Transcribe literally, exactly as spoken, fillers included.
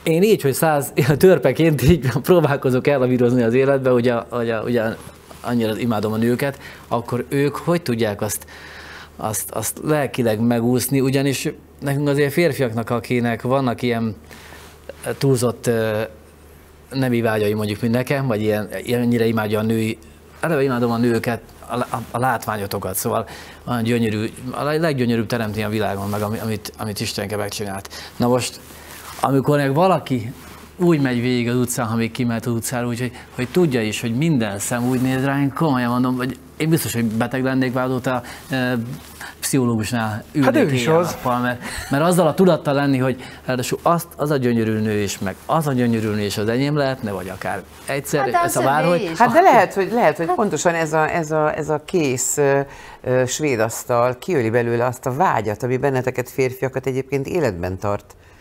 én így, hogy száz törpeként így próbálkozok elavírozni az életbe, ugye, ugye, ugye annyira imádom a nőket, akkor ők hogy tudják azt, azt, azt lelkileg megúszni, ugyanis nekünk azért férfiaknak, akinek vannak ilyen túlzott nemi vágyai mondjuk, mint nekem, vagy ilyen, ennyire imádja a női, eleve imádom a nőket, a, a, a látványotokat, szóval olyan gyönyörű, a leggyönyörűbb teremtmény a világon, meg amit, amit Istenke megcsinált. Na most, amikor meg valaki úgy megy végig az utcán, ha még kimehet az utcára, úgyhogy hogy tudja is, hogy minden szem úgy néz rá, én komolyan mondom, hogy én biztos, hogy beteg lennék, azóta e, pszichológusnál ülnék hát éjjel-nappal, mert, mert azzal a tudattal lenni, hogy azt, az a gyönyörű nő is, meg az a gyönyörű nő is az enyém lehetne, vagy akár egyszer, hát ez a bárhogy. Hát de lehet, hogy, lehet, hogy pontosan ez a, ez a, ez a kész uh, uh, svéd asztal kiöli belőle azt a vágyat, ami benneteket férfiakat egyébként életben tart.